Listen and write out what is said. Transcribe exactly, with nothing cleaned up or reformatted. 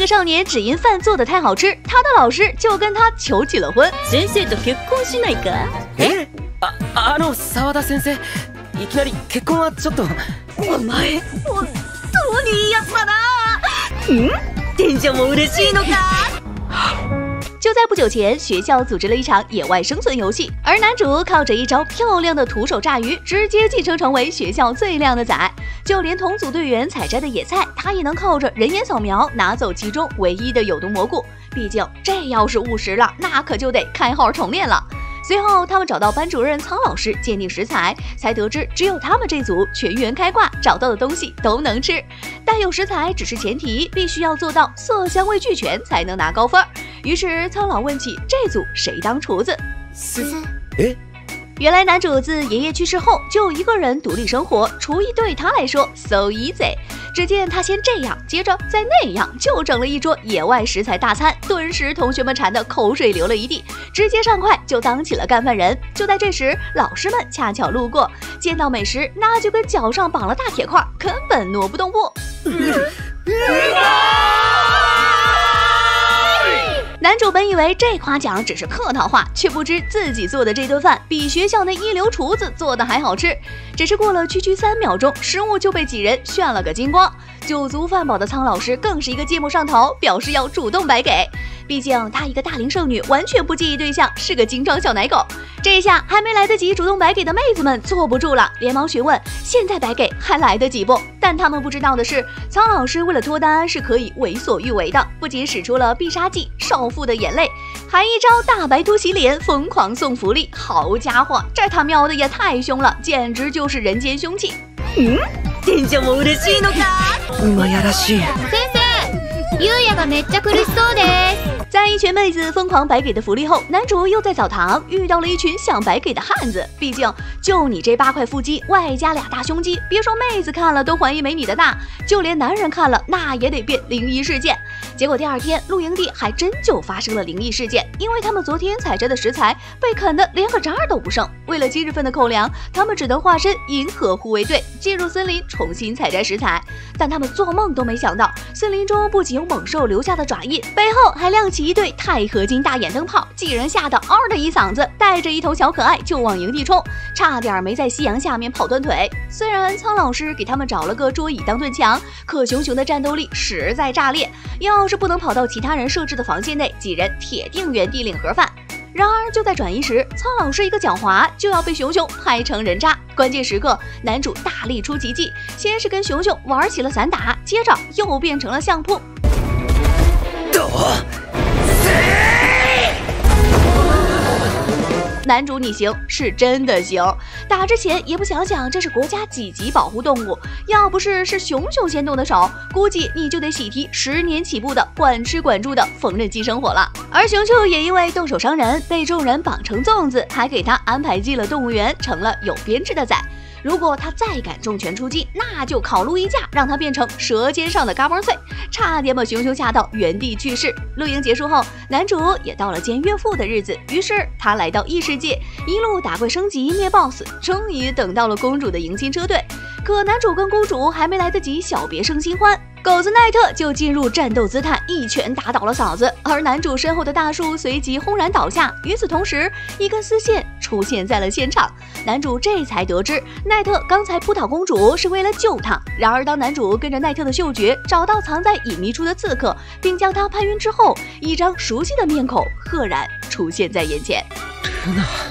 个少年只因饭做的太好吃，他的老师就跟他求起了婚。 先生と結婚しないか？ え？あ、あの澤田先生、いきなり結婚はちょっと。 お前、本当にいいやつだな。嗯，店長も嬉しいのか？ 就在不久前，学校组织了一场野外生存游戏，而男主靠着一招漂亮的徒手炸鱼，直接晋升成为学校最靓的仔。就连同组队员采摘的野菜，他也能靠着人眼扫描拿走其中唯一的有毒蘑菇。毕竟这要是误食了，那可就得开号重练了。随后，他们找到班主任苍老师鉴定食材，才得知只有他们这组全员开挂，找到的东西都能吃。但有食材只是前提，必须要做到色香味俱全才能拿高分。于是苍老问起这组谁当厨子。 え？ 原来男主自爷爷去世后就一个人独立生活，厨艺对他来说 so easy。只见他先这样，接着再那样，就整了一桌野外食材大餐。顿时同学们馋得口水流了一地，直接上筷就当起了干饭人。就在这时，老师们恰巧路过，见到美食那就跟脚上绑了大铁块，根本挪不动步。男主本以为这夸奖只是客套话，却不知自己做的这顿饭比学校那一流厨子做的还好吃。只是过了区区三秒钟，食物就被几人炫了个精光。酒足饭饱的苍老师更是一个芥末上头，表示要主动白给。毕竟她一个大龄剩女，完全不介意对象是个精装小奶狗。这下还没来得及主动白给的妹子们坐不住了，连忙询问现在白给还来得及不？但他们不知道的是，苍老师为了脱单是可以为所欲为的，不仅使出了必杀技少妇的眼泪，还一招大白兔洗脸疯狂送福利。好家伙，这他喵的也太凶了，简直就是人间凶器。 嗯，店長も嬉しいのか？ 馬やらしい。 先生、ゆうやがめっちゃ苦しそうです。 在一群妹子疯狂白给的福利后，男主又在澡堂遇到了一群想白给的汉子。毕竟就你这八块腹肌，外加俩大胸肌，别说妹子看了都怀疑没你的大，就连男人看了那也得变灵异事件。结果第二天露营地还真就发生了灵异事件，因为他们昨天采摘的食材被啃得连个渣都不剩。为了今日份的口粮，他们只能化身银河护卫队进入森林重新采摘食材。但他们做梦都没想到，森林中不仅有猛兽留下的爪印，背后还亮起一对钛合金大眼灯泡，几人吓得嗷的一嗓子，带着一头小可爱就往营地冲，差点没在夕阳下面跑断腿。虽然苍老师给他们找了个桌椅当盾墙，可熊熊的战斗力实在炸裂，要是不能跑到其他人设置的防线内，几人铁定原地领盒饭。然而就在转移时，苍老师一个狡猾就要被熊熊拍成人渣。关键时刻，男主大力出奇迹，先是跟熊熊玩起了散打，接着又变成了相扑。男主你行，是真的行，打之前也不想想这是国家几级保护动物，要不是是熊熊先动的手，估计你就得喜提十年起步的管吃管住的缝纫机生活了。而熊熊也因为动手伤人，被众人绑成粽子，还给他安排进了动物园，成了有编制的仔。如果他再敢重拳出击，那就烤鹿一架，让他变成舌尖上的嘎嘣脆，差点把熊熊吓到原地去世。露营结束后，男主也到了见岳父的日子，于是他来到异世界，一路打怪升级灭 boss， 终于等到了公主的迎亲车队。可男主跟公主还没来得及小别胜新欢，狗子奈特就进入战斗姿态，一拳打倒了嫂子，而男主身后的大树随即轰然倒下。与此同时，一根丝线出现在了现场，男主这才得知奈特刚才扑倒公主是为了救她。然而当男主跟着奈特的嗅觉找到藏在隐秘处的刺客，并将他拍晕之后，一张熟悉的面孔赫然出现在眼前。 ルナ